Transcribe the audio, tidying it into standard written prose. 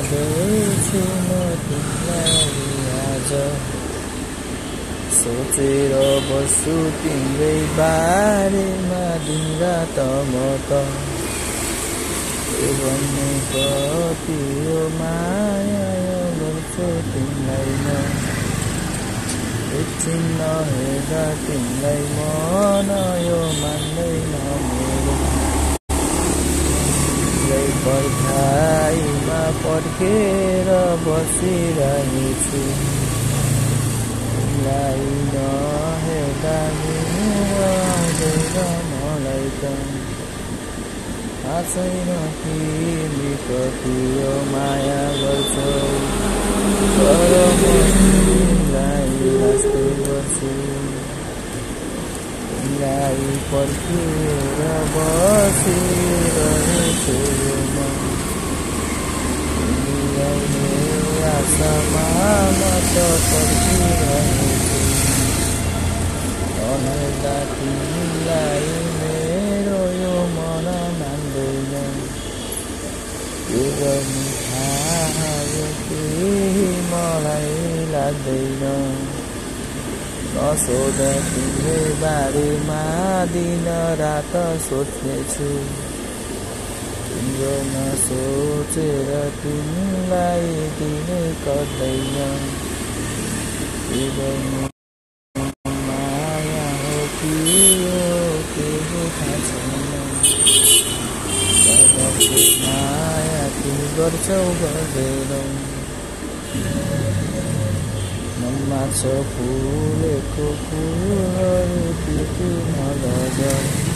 गर्दैछु म तिमीलाई आज सोचेर बस्छु तिम्रै बारेमा दिनरात म त के भन्नु कति यो माया गर्छु तिमीलाई म एकछिन नहेर्दा तिमीलाई मन यो मान्दैन मेरो पर्खाइमा पर्खेर बसिरहेछु तिमीलाई नहेर्दा आउँदैन मलाई त थाहा छैन तिमी कति यो माया गर्छौ तर म तिमीलाई लास्टै गर्छु तिमीलाई पर्खेर बसिरहेछु तिमीलाई आशामा म त पर्खिरहेछु नहेर्दा तिमीलाई मेरो यो मन मान्दैन के गर्नु थाहा केही मलाई लाग्दैन नसोधा तिम्रै बारेमा दिन रात सोच्नेछु तिम्रो नसोचेर तिमीलाई दिनै पर्दैन के गर्नु माया हो कि यो केही थाहा छैन माया तिमी गर्छौ गर्दैनौ मनमा छ फुलेको फुलहरू टिप्न लजाऊ